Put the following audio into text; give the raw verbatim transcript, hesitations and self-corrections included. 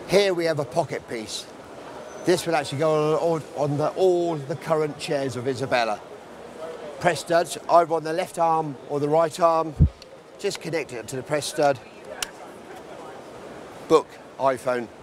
Here we have a pocket piece. This will actually go on, on the, all the current chairs of Isabella. Press studs either on the left arm or the right arm. Just connect it to the press stud. Book, iPhone,